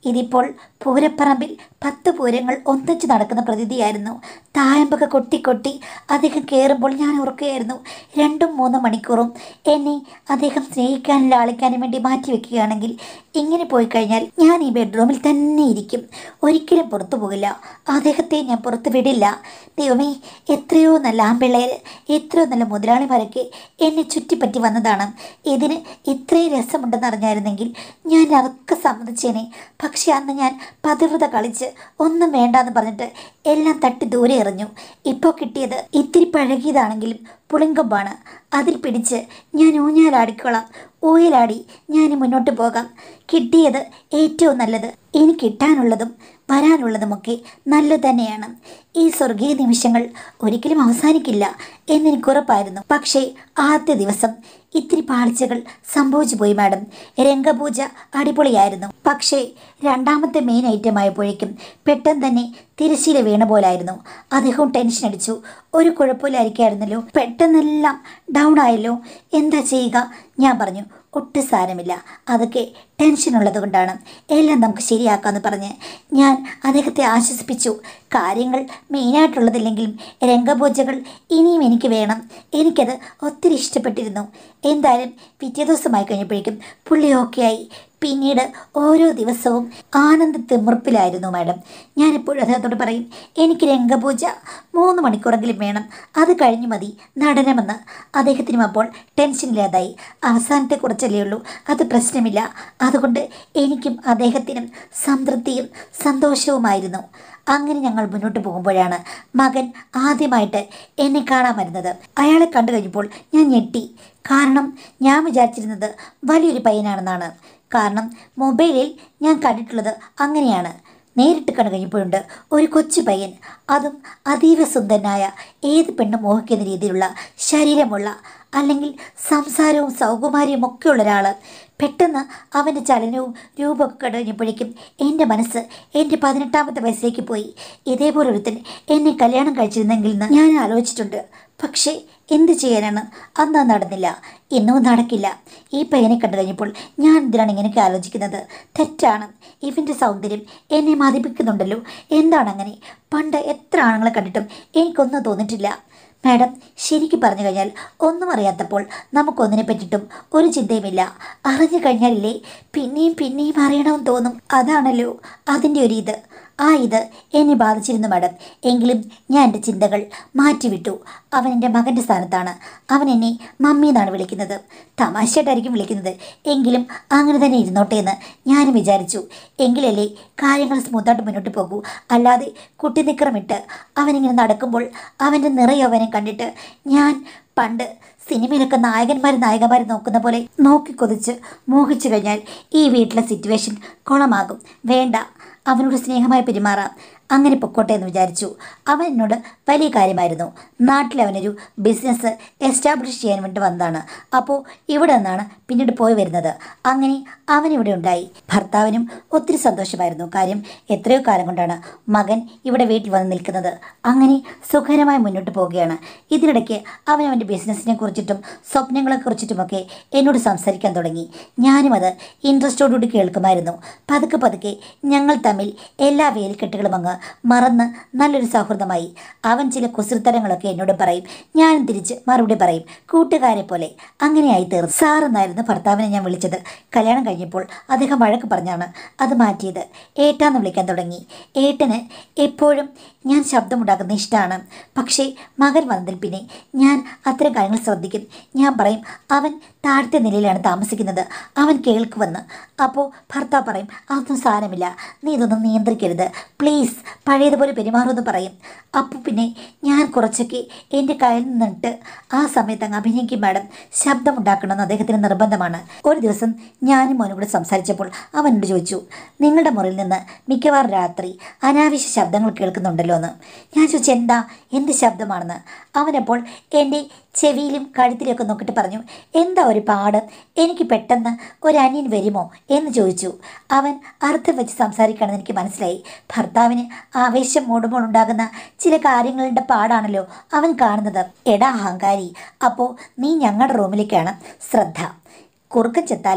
ഇതിപ്പോൾ പൂരപ്പറമ്പിൽ പത്ത് പൂരങ്ങൾ ഒന്നിച്ച് നടക്കുന്ന പ്രതീതിയായിരുന്നു. തായമ്പൊക്കെ കൊട്ടി കൊട്ടി അദ്ദേഹം കയറുമ്പോൾ ഞാൻ ഓർക്കുകയായിരുന്നു, രണ്ടും മൂന്നും മണിക്കൂറും എന്നെ അദ്ദേഹം സ്നേഹിക്കാനും ലാളിക്കാനും വേണ്ടി മാറ്റിവെക്കുകയാണെങ്കിൽ ഇങ്ങനെ പോയി കഴിഞ്ഞാൽ ഞാൻ ഈ ബെഡ്റൂമിൽ തന്നെ ഇരിക്കും, ഒരിക്കലും പുറത്തു പോകില്ല, അദ്ദേഹത്തെ ഞാൻ പുറത്ത് വിടില്ല. ദൈവമേ, എത്രയോ നല്ല ആമ്പിള്ളേർ, എത്രയോ നല്ല മുതലാളിമാരൊക്കെ എന്നെ ചുറ്റിപ്പറ്റി വന്നതാണ്. ഇതിന് ഇത്രയും രസമുണ്ടെന്ന് അറിഞ്ഞായിരുന്നെങ്കിൽ ഞാൻ അതൊക്കെ സമ്മതിച്ചേനെ. പക്ഷെ അന്ന് ഞാൻ പതിവ്രത കളിച്ച് ഒന്നും വേണ്ടാന്ന് പറഞ്ഞിട്ട് എല്ലാം തട്ടി ദൂരെ എറിഞ്ഞു. ഇപ്പോൾ കിട്ടിയത് ഇത്തിരി പഴകിയതാണെങ്കിലും പുളിങ്കൊമ്പാണ്. അതിൽ പിടിച്ച് ഞാൻ ഊഞ്ഞാലാടിക്കോളാം, ഊയലാടി ഞാൻ മുന്നോട്ട് പോകാം. കിട്ടിയത് ഏറ്റവും നല്ലത്. ഇനി കിട്ടാനുള്ളതും വരാനുള്ളതുമൊക്കെ നല്ലത് തന്നെയാണ്. ഈ സ്വർഗീയ നിമിഷങ്ങൾ ഒരിക്കലും അവസാനിക്കില്ല എന്നെനിക്കുറപ്പായിരുന്നു. പക്ഷേ ആദ്യ ദിവസം ഇത്തിരി പാളിച്ചകൾ സംഭവിച്ചു പോയി മാഡം. രംഗപൂജ അടിപൊളിയായിരുന്നു. പക്ഷേ രണ്ടാമത്തെ മെയിൻ ഐറ്റം ആയപ്പോഴേക്കും പെട്ടെന്ന് തന്നെ തിരശ്ശീല വീണ പോലായിരുന്നു. അദ്ദേഹവും ടെൻഷൻ അടിച്ചു. ഒരു കുഴപ്പമില്ലായിരിക്കായിരുന്നല്ലോ, പെട്ടെന്നെല്ലാം ഡൗൺ ആയല്ലോ, എന്താ ചെയ്യുക? ഞാൻ പറഞ്ഞു, ഒട്ടും സാരമില്ല, അതൊക്കെ ടെൻഷൻ ഉള്ളത് കൊണ്ടാണ്, എല്ലാം നമുക്ക് ശരിയാക്കാമെന്ന് പറഞ്ഞ് ഞാൻ അദ്ദേഹത്തെ ആശ്വസിപ്പിച്ചു. കാര്യങ്ങൾ മെയിനായിട്ടുള്ളതില്ലെങ്കിലും രംഗപൂജകൾ ഇനിയും എനിക്ക് വേണം. എനിക്കത് ഒത്തിരി ഇഷ്ടപ്പെട്ടിരുന്നു. എന്തായാലും പിറ്റേ ദിവസമായി കഴിഞ്ഞപ്പോഴേക്കും പുള്ളി ഓക്കെ ആയി. പിന്നീട് ഓരോ ദിവസവും ആനന്ദ തിമിർപ്പിലായിരുന്നു മാഡം. ഞാനെപ്പോഴും അദ്ദേഹത്തോട് പറയും, എനിക്ക് രംഗപൂജ മൂന്ന് മണിക്കൂറെങ്കിലും വേണം, അത് കഴിഞ്ഞു മതി നടനമെന്ന്. അദ്ദേഹത്തിനും അപ്പോൾ ടെൻഷനില്ലാതായി. അവസാനത്തെ കുറച്ചല്ലേ ഉള്ളൂ, അത് പ്രശ്നമില്ല. അതുകൊണ്ട് എനിക്കും അദ്ദേഹത്തിനും സംതൃപ്തിയും സന്തോഷവുമായിരുന്നു. അങ്ങനെ ഞങ്ങൾ മുന്നോട്ട് പോകുമ്പോഴാണ് മകൻ ആദ്യമായിട്ട് എന്നെ കാണാൻ വരുന്നത്. അയാളെ കണ്ടു കഴിഞ്ഞപ്പോൾ ഞാൻ ഞെട്ടി. കാരണം ഞാൻ വിചാരിച്ചിരുന്നത് വലിയൊരു പയ്യനാണെന്നാണ്. കാരണം മൊബൈലിൽ ഞാൻ കണ്ടിട്ടുള്ളത് അങ്ങനെയാണ്. നേരിട്ട് കണ്ടു കഴിഞ്ഞപ്പോഴുണ്ട് ഒരു കൊച്ചു പയ്യൻ, അതും അതീവ സുന്ദരനായ ഏത് പെണ്ണും മോഹിക്കുന്ന രീതിയിലുള്ള ശരീരമുള്ള, അല്ലെങ്കിൽ സംസാരവും സൗകുമാര്യവും ഒക്കെ ഉള്ള ഒരാൾ. പെട്ടെന്ന് അവൻ്റെ ചലനവും രൂപമൊക്കെ കഴിഞ്ഞപ്പോഴേക്കും എൻ്റെ മനസ്സ് എൻ്റെ പതിനെട്ടാമത്തെ വയസ്സിലേക്ക് പോയി. ഇതേപോലെ ഒരുത്തൻ എന്നെ കല്യാണം കഴിച്ചിരുന്നെങ്കിൽ എന്ന് ഞാൻ ആലോചിച്ചിട്ടുണ്ട്. പക്ഷേ എന്ത് ചെയ്യാനാണ്, അന്ന് നടന്നില്ല, ഇന്നും നടക്കില്ല. ഈ പയ്യനെ കണ്ടു കഴിഞ്ഞപ്പോൾ ഞാൻ എന്തിനാണ് ഇങ്ങനെയൊക്കെ ആലോചിക്കുന്നത്? തെറ്റാണ്. ഇവൻ്റെ സൗന്ദര്യം എന്നെ മതിപ്പിക്കുന്നുണ്ടല്ലോ. എന്താണ് അങ്ങനെ? പണ്ട് എത്ര ആണുങ്ങളെ കണ്ടിട്ടും എനിക്കൊന്നും തോന്നിയിട്ടില്ല മാഡം. ശരിക്കും പറഞ്ഞു കഴിഞ്ഞാൽ ഒന്നും അറിയാത്തപ്പോൾ നമുക്കൊന്നിനെ പറ്റിയിട്ടും ഒരു ചിന്തയുമില്ല. അറിഞ്ഞു കഴിഞ്ഞാലില്ലേ പിന്നെയും പിന്നെയും അറിയണമെന്ന് തോന്നും. അതാണല്ലോ അതിൻ്റെ ഒരു ഇത്. ആ ഇത് എന്നെ ബാധിച്ചിരുന്നു മാഡം. എങ്കിലും ഞാൻ എൻ്റെ ചിന്തകൾ മാറ്റിവിട്ടു. അവൻ എൻ്റെ മകൻ്റെ സ്ഥാനത്താണ്. അവൻ എന്നെ മമ്മി എന്നാണ് വിളിക്കുന്നത്. തമാശയായിട്ടായിരിക്കും വിളിക്കുന്നത്, എങ്കിലും അങ്ങനെ തന്നെ ഇരുന്നോട്ടെ എന്ന് ഞാനും വിചാരിച്ചു. എങ്കിലല്ലേ കാര്യങ്ങൾ സ്മൂത്തായിട്ട് മുന്നോട്ട് പോകൂ. അല്ലാതെ കുട്ടി നിക്കറമിട്ട് അവനിങ്ങനെ നടക്കുമ്പോൾ അവൻ്റെ നിറയവനെ കണ്ടിട്ട് ഞാൻ പണ്ട് സിനിമയിലൊക്കെ നായകന്മാർ നായികമാർ നോക്കുന്ന പോലെ നോക്കി കൊതിച്ച് മോഹിച്ചു കഴിഞ്ഞാൽ ഈ വീട്ടിലെ സിറ്റുവേഷൻ കുളമാകും. വേണ്ട, അവനോട് സ്നേഹമായി പെരുമാറാം. അങ്ങനെ പൊക്കോട്ടെ എന്ന് വിചാരിച്ചു. അവൻ എന്നോട് വലിയ കാര്യമായിരുന്നു. നാട്ടിൽ അവനൊരു ബിസിനസ് എസ്റ്റാബ്ലിഷ് ചെയ്യാൻ വേണ്ടി വന്നതാണ്. അപ്പോൾ ഇവിടെ നിന്നാണ് പിന്നീട് പോയി വരുന്നത്. അങ്ങനെ അവനിവിടെ ഉണ്ടായി. ഭർത്താവിനും ഒത്തിരി സന്തോഷമായിരുന്നു. കാര്യം എത്രയോ കാലം കൊണ്ടാണ് മകൻ ഇവിടെ വീട്ടിൽ വന്ന് നിൽക്കുന്നത്. അങ്ങനെ സുഖകരമായി മുന്നോട്ട് പോവുകയാണ്. ഇതിനിടയ്ക്ക് അവൻ അവൻ്റെ ബിസിനസ്സിനെ കുറിച്ചിട്ടും സ്വപ്നങ്ങളെ കുറിച്ചിട്ടുമൊക്കെ എന്നോട് സംസാരിക്കാൻ തുടങ്ങി. ഞാനും അത് ഇൻട്രസ്റ്റോടുകൂടി കേൾക്കുമായിരുന്നു. പതുക്കെ പതുക്കെ ഞങ്ങൾ തമ്മിൽ എല്ലാ വേലിക്കെട്ടുകളും അങ്ങ് മറന്ന് നല്ലൊരു സൗഹൃദമായി. അവൻ ചില കുസൃത്തരങ്ങളൊക്കെ എന്നോട് പറയും, ഞാനും തിരിച്ച് മറുപടി പറയും, കൂട്ടുകാരെ പോലെ. അങ്ങനെയായി തീർന്നു. സാർ എന്നായിരുന്നു ഭർത്താവിനെ ഞാൻ വിളിച്ചത്. കല്യാണം കഴിഞ്ഞപ്പോൾ അദ്ദേഹം വഴക്ക് പറഞ്ഞാണ് അത് മാറ്റിയത്. ഏട്ടാന്ന് വിളിക്കാൻ തുടങ്ങി. ഏട്ടന് എപ്പോഴും ഞാൻ ശബ്ദമുണ്ടാക്കുന്ന ഇഷ്ടമാണ്. പക്ഷേ മകൻ വന്നതിൽ പിന്നെ ഞാൻ അത്തരം കാര്യങ്ങൾ ശ്രദ്ധിക്കും. ഞാൻ പറയും, അവൻ താഴത്തെ നിലയിലാണ് താമസിക്കുന്നത്, അവൻ കേൾക്കുമെന്ന്. അപ്പോൾ ഭർത്താവ് പറയും, അതൊന്നും സാരമില്ല, നീ ഇതൊന്നും നിയന്ത്രിക്കരുത് പ്ലീസ്, പഴയതുപോലെ പെരുമാറുമെന്ന് പറയും. അപ്പോൾ പിന്നെ ഞാൻ കുറച്ചൊക്കെ എൻ്റെ കയ്യിൽ നിന്നിട്ട് ആ സമയത്ത് അങ്ങ് അഭിനയിക്കും മാഡം. ശബ്ദമുണ്ടാക്കണമെന്ന് അദ്ദേഹത്തിന് നിർബന്ധമാണ്. ഒരു ദിവസം ഞാനും മോനും കൂടെ സംസാരിച്ചപ്പോൾ അവനോട് ചോദിച്ചു, നിങ്ങളുടെ മുറിയിൽ നിന്ന് മിക്കവാറും രാത്രി അനാവശ്യ ശബ്ദങ്ങൾ കേൾക്കുന്നുണ്ടല്ലോ എന്ന്. ഞാൻ ചോദിച്ചു, എന്താ, എന്ത് ശബ്ദമാണെന്ന്. അവനപ്പോൾ എൻ്റെ ചെവിയിലും കഴുത്തിലൊക്കെ നോക്കിയിട്ട് പറഞ്ഞു, എന്താ ഒരു പാട്, എനിക്ക് പെട്ടെന്ന് ഒരു അനിയൻ വരുമോ എന്ന് ചോദിച്ചു. അവൻ അർത്ഥം വെച്ച് സംസാരിക്കുകയാണെന്ന് എനിക്ക് മനസ്സിലായി. ഭർത്താവിന് ആവേശം മൂടുമ്പോൾ ഉണ്ടാകുന്ന ചില കാര്യങ്ങളുടെ പാടാണല്ലോ അവൻ കാണുന്നത്. എടാ അഹങ്കാരി, അപ്പോൾ നീ ഞങ്ങളുടെ റൂമിലേക്കാണ് ശ്രദ്ധ. കുറുക്കൻ ചെത്താലും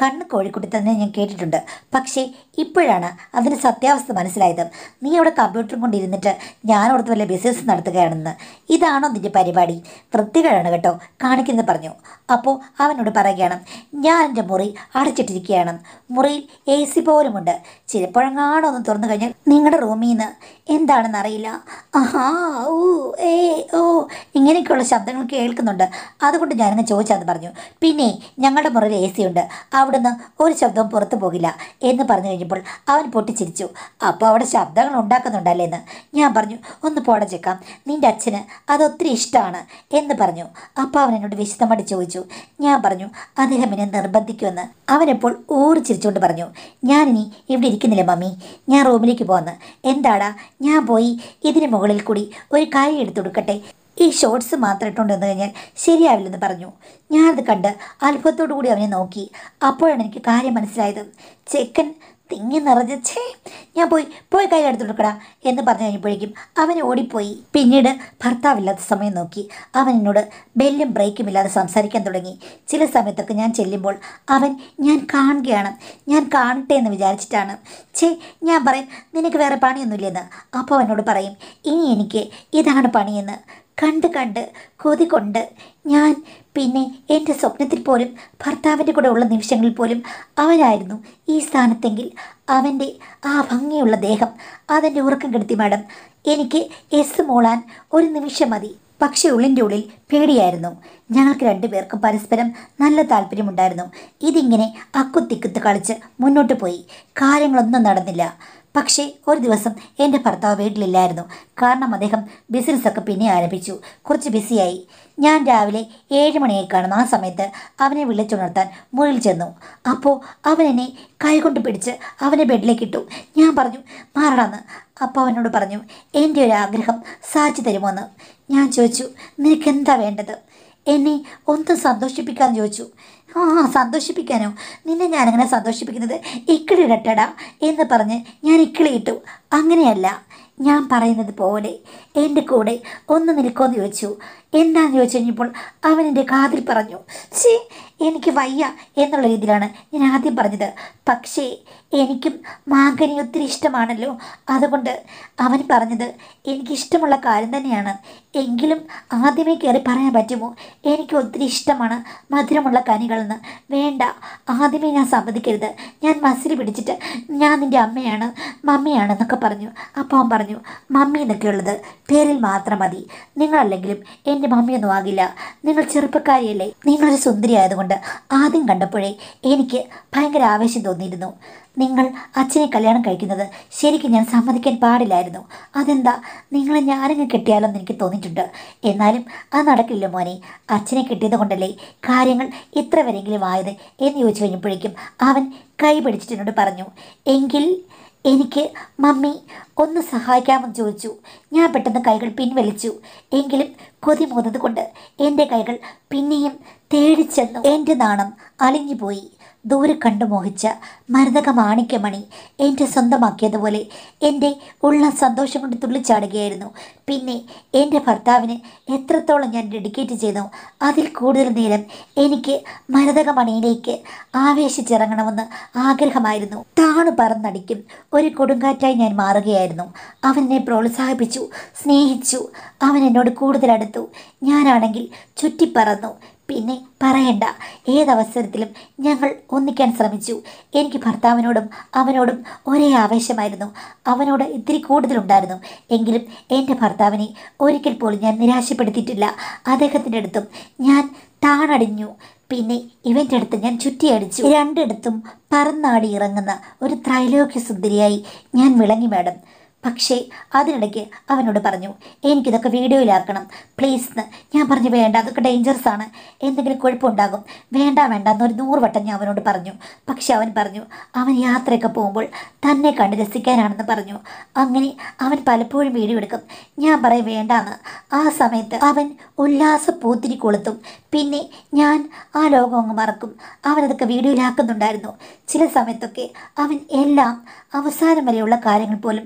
കണ്ണ് കോഴിക്കുട്ടി തന്നെ ഞാൻ കേട്ടിട്ടുണ്ട്. പക്ഷേ ഇപ്പോഴാണ് അതിൻ്റെ സത്യാവസ്ഥ മനസ്സിലായത്. നീ അവിടെ കമ്പ്യൂട്ടറും കൊണ്ടിരുന്നിട്ട് ഞാനോടത്ത് വല്ല ബിസിനസ് നടത്തുകയാണെന്ന്. ഇതാണോ നിൻ്റെ പരിപാടി? വൃത്തികേടാണ് കേട്ടോ കാണിക്കുന്നത് പറഞ്ഞു. അപ്പോൾ അവനോട് പറയുകയാണ്, ഞാൻ എൻ്റെ മുറി അടച്ചിട്ടിരിക്കുകയാണ്. മുറിയിൽ എ സി പോലുമുണ്ട്. ചിലപ്പോഴെങ്ങാണോ ഒന്ന് തുറന്നു കഴിഞ്ഞാൽ നിങ്ങളുടെ റൂമിൽ നിന്ന് എന്താണെന്ന് അറിയില്ല, ആഹാ ഓ ഏ ഓ ഇങ്ങനെയൊക്കെയുള്ള ശബ്ദങ്ങൾ കേൾക്കുന്നുണ്ട്. അതുകൊണ്ട് ഞാനങ്ങ് ചോദിച്ചാന്ന് പറഞ്ഞു. പിന്നെ ഞങ്ങളുടെ മുറിയിൽ എ സി ഉണ്ട്, അവിടുന്ന് ഒരു ശബ്ദവും പുറത്തു പോകില്ല എന്ന് പറഞ്ഞു കഴിഞ്ഞപ്പോൾ അവൻ പൊട്ടിച്ചിരിച്ചു. അപ്പോൾ അവിടെ ശബ്ദങ്ങൾ ഉണ്ടാക്കുന്നുണ്ടല്ലേ എന്ന് ഞാൻ പറഞ്ഞു. ഒന്ന് പോടച്ചേക്കാം, നിൻ്റെ അച്ഛന് അതൊത്തിരി ഇഷ്ടമാണ് എന്ന് പറഞ്ഞു. അപ്പോൾ അവൻ എന്നോട് വിശദമായിട്ട് ചോദിച്ചു. ഞാൻ പറഞ്ഞു അദ്ദേഹം എന്നെ നിർബന്ധിക്കുമെന്ന്. അവനെപ്പോൾ ഊറിച്ചിരിച്ചുകൊണ്ട് പറഞ്ഞു, ഞാനിനി ഇവിടെ ഇരിക്കുന്നില്ല മമ്മി, ഞാൻ റൂമിലേക്ക് പോന്ന്. എന്താടാ? ഞാൻ പോയി ഇതിന് മുകളിൽ കൂടി ഒരു കാര്യം എടുത്തു കൊടുക്കട്ടെ? ഈ ഷോർട്സ് മാത്രം ഇട്ടുകൊണ്ട് വന്നു കഴിഞ്ഞാൽ ശരിയാവില്ലെന്ന് പറഞ്ഞു. ഞാനത് കണ്ട് അത്ഭുതത്തോടു കൂടി അവനെ നോക്കി. അപ്പോഴാണ് എനിക്ക് കാര്യം മനസ്സിലായത്. ചെക്കൻ തിങ്ങി നിറഞ്ഞേ. ഞാൻ പോയി പോയി കൈ എടുത്തു കൊടുക്കടാ എന്ന് പറഞ്ഞു കഴിഞ്ഞപ്പോഴേക്കും അവൻ ഓടിപ്പോയി. പിന്നീട് ഭർത്താവില്ലാത്ത സമയം നോക്കി അവൻ എന്നോട് ബെല്ലും ബ്രേക്കും ഇല്ലാതെ സംസാരിക്കാൻ തുടങ്ങി. ചില സമയത്തൊക്കെ ഞാൻ ചെല്ലുമ്പോൾ അവൻ ഞാൻ കാണുകയാണ്, ഞാൻ കാണട്ടെ എന്ന് വിചാരിച്ചിട്ടാണ്. ഛേ, ഞാൻ പറയും നിനക്ക് വേറെ പണിയൊന്നുമില്ലെന്ന്. അപ്പോൾ അവനോട് പറയും ഇനി എനിക്ക് ഇതാണ് പണിയെന്ന്. കണ്ട് കണ്ട് കൊതി കൊണ്ട് ഞാൻ പിന്നെ എൻ്റെ സ്വപ്നത്തിൽ പോലും ഭർത്താവിൻ്റെ കൂടെ ഉള്ള നിമിഷങ്ങളിൽ പോലും അവനായിരുന്നു ഈ സ്ഥാനത്തെങ്കിൽ അവൻ്റെ ആ ഭംഗിയുള്ള ദേഹം അതെൻ്റെ ഉറക്കം കെടുത്തി മാഡം. എനിക്ക് എസ് മോളാൻ ഒരു നിമിഷം മതി. പക്ഷേ ഉള്ളിൻ്റെ ഉള്ളിൽ പേടിയായിരുന്നു. ഞങ്ങൾക്ക് രണ്ടുപേർക്കും പരസ്പരം നല്ല താല്പര്യമുണ്ടായിരുന്നു. ഇതിങ്ങനെ അക്കുത്തിക്കുത്ത് കളിച്ച് മുന്നോട്ട് പോയി. കാര്യങ്ങളൊന്നും നടന്നില്ല. പക്ഷേ ഒരു ദിവസം എൻ്റെ ഭർത്താവ് വീട്ടിലില്ലായിരുന്നു. കാരണം അദ്ദേഹം ബിസിനസ്സൊക്കെ പിന്നെ ആരംഭിച്ചു. കുറച്ച് ബിസിയായി. ഞാൻ രാവിലെ ഏഴ് മണിയായി കാണുന്ന ആ സമയത്ത് അവനെ വിളിച്ചുണർത്താൻ മുറിയിൽ ചെന്നു. അപ്പോൾ അവൻ എന്നെ കൈകൊണ്ട് പിടിച്ച് അവനെ ബെഡിലേക്ക് ഇട്ടു. ഞാൻ പറഞ്ഞു മാറടാന്ന്. അപ്പോൾ അവനോട് പറഞ്ഞു എൻ്റെ ഒരു ആഗ്രഹം സാധിച്ചു തരുമോയെന്ന്. ഞാൻ ചോദിച്ചു നിനക്കെന്താ വേണ്ടത്? എന്നെ ഒന്ന് സന്തോഷിപ്പിക്കാമെന്ന് ചോദിച്ചു. ആ സന്തോഷിപ്പിക്കാനോ? നിന്നെ ഞാനങ്ങനെ സന്തോഷിപ്പിക്കുന്നത് ഇക്കിളിയിടട്ടടാ എന്ന് പറഞ്ഞ് ഞാൻ ഇക്കിളിയിട്ടു. അങ്ങനെയല്ല, ഞാൻ പറയുന്നത് പോലെ എൻ്റെ കൂടെ ഒന്ന് നിൽക്കുമെന്ന് ചോദിച്ചു. എന്താണെന്ന് ചോദിച്ചു കഴിഞ്ഞപ്പോൾ അവൻ എൻ്റെ കാതിൽ പറഞ്ഞു. ശേ, എനിക്ക് വയ്യ എന്നുള്ള രീതിയിലാണ് ഞാൻ ആദ്യം പറഞ്ഞത്. പക്ഷേ എനിക്കും മാങ്കനി ഒത്തിരി ഇഷ്ടമാണല്ലോ. അതുകൊണ്ട് അവൻ പറഞ്ഞത് എനിക്കിഷ്ടമുള്ള കാര്യം തന്നെയാണ്. എങ്കിലും ആദ്യമേ കയറി പറയാൻ പറ്റുമോ? എനിക്ക് ഒത്തിരി ഇഷ്ടമാണ് മധുരമുള്ള കനികളെന്ന്. വേണ്ട, ആദ്യമേ ഞാൻ സമ്മതിക്കരുത്. ഞാൻ മസിൽ പിടിച്ചിട്ട് ഞാൻ നിൻ്റെ അമ്മയാണ് മമ്മിയാണെന്നൊക്കെ പറഞ്ഞു. അപ്പോൾ അവൻ പറഞ്ഞു മമ്മി എന്നൊക്കെയുള്ളത് പേരിൽ മാത്രം മതി. നിങ്ങളല്ലെങ്കിലും എൻ്റെ മമ്മിയൊന്നും ആകില്ല. നിങ്ങൾ ചെറുപ്പക്കാരിയല്ലേ. നിങ്ങളൊരു സുന്ദരി ആയതുകൊണ്ട് ആദ്യം കണ്ടപ്പോഴേ എനിക്ക് ഭയങ്കര ആവേശം തോന്നിയിരുന്നു. നിങ്ങൾ അച്ഛനെ കല്യാണം കഴിക്കുന്നത് ശരിക്കും ഞാൻ സമ്മതിക്കാൻ പാടില്ലായിരുന്നു. അതെന്താ, നിങ്ങളെ ഞാനങ്ങ് കെട്ടിയാലോ എന്ന് എനിക്ക് തോന്നിയിട്ടുണ്ട്. എന്നാലും അത് നടക്കില്ല മോനെ. അച്ഛനെ കിട്ടിയത് കൊണ്ടല്ലേ കാര്യങ്ങൾ ഇത്ര വരെയെങ്കിലും ആയത് എന്ന് ചോദിച്ചു കഴിഞ്ഞപ്പോഴേക്കും അവൻ കൈ പിടിച്ചിട്ട് എന്നോട് പറഞ്ഞു എങ്കിൽ എനിക്ക് മമ്മി ഒന്ന് സഹായിക്കാമെന്ന് ചോദിച്ചു. ഞാൻ പെട്ടെന്ന് കൈകൾ പിൻവലിച്ചു. എങ്കിലും കൊതി മൂന്നത് കൊണ്ട് എൻ്റെ കൈകൾ പിന്നെയും തേടിച്ചെന്നു. എൻ്റെ നാണം അലിഞ്ഞുപോയി. ദൂരെ കണ്ടു മോഹിച്ച മരതക മാണിക്യമണി എൻ്റെ സ്വന്തമാക്കിയതുപോലെ എൻ്റെ ഉള്ള സന്തോഷം കൊണ്ട് തുള്ളിച്ചാടുകയായിരുന്നു. പിന്നെ എൻ്റെ ഭർത്താവിന് എത്രത്തോളം ഞാൻ ഡെഡിക്കേറ്റ് ചെയ്തു അതിൽ കൂടുതൽ നേരം എനിക്ക് മരതകമണിയിലേക്ക് ആവേശിച്ചിറങ്ങണമെന്ന് ആഗ്രഹമായിരുന്നു. താണു പറന്നടിക്കും ഒരു കൊടുങ്കാറ്റായി ഞാൻ മാറുകയായിരുന്നു. അവൻ എന്നെ പ്രോത്സാഹിപ്പിച്ചു, സ്നേഹിച്ചു. അവൻ എന്നോട് കൂടുതൽ അടുത്തു. ഞാനാണെങ്കിൽ ചുറ്റിപ്പറന്നു. പിന്നെ പറയണ്ട, ഏതവസരത്തിലും ഞങ്ങൾ ഒന്നിക്കാൻ ശ്രമിച്ചു. എനിക്ക് ഭർത്താവിനോടും അവനോടും ഒരേ ആവേശമായിരുന്നു. അവനോട് ഇത്തിരി കൂടുതലുണ്ടായിരുന്നു. എങ്കിലും എൻ്റെ ഭർത്താവിനെ ഒരിക്കൽ പോലും ഞാൻ നിരാശപ്പെടുത്തിയിട്ടില്ല. അദ്ദേഹത്തിൻ്റെ അടുത്തും ഞാൻ താണടിഞ്ഞു. പിന്നെ ഇവൻ്റെ അടുത്ത് ഞാൻ ചുറ്റിയടിച്ചു. രണ്ടിടത്തും പറന്നാടി ഇറങ്ങുന്ന ഒരു ത്രൈലോക്യ സുന്ദരിയായി ഞാൻ വിളങ്ങി മാഡം. പക്ഷേ അതിനിടയ്ക്ക് അവനോട് പറഞ്ഞു എനിക്കിതൊക്കെ വീഡിയോയിലാക്കണം പ്ലീസ് എന്ന്. ഞാൻ പറഞ്ഞു വേണ്ട, അതൊക്കെ ഡേഞ്ചറസ് ആണ്, എന്തെങ്കിലും കുഴപ്പമുണ്ടാകും, വേണ്ട വേണ്ട എന്നൊരു നൂറ് വട്ടം ഞാൻ അവനോട് പറഞ്ഞു. പക്ഷെ അവൻ പറഞ്ഞു അവൻ യാത്രയൊക്കെ പോകുമ്പോൾ തന്നെ കണ്ട് രസിക്കാനാണെന്ന് പറഞ്ഞു. അങ്ങനെ അവൻ പലപ്പോഴും വീഡിയോ എടുക്കും. ഞാൻ പറയും വേണ്ടാന്ന്. ആ സമയത്ത് അവൻ ഉല്ലാസ പൂത്തിരി കൊളുത്തും. പിന്നെ ഞാൻ ആ ലോകം അങ്ങ് മറക്കും. അവനതൊക്കെ വീഡിയോയിലാക്കുന്നുണ്ടായിരുന്നു. ചില സമയത്തൊക്കെ അവൻ എല്ലാം അവസാനം വരെയുള്ള കാര്യങ്ങൾ പോലും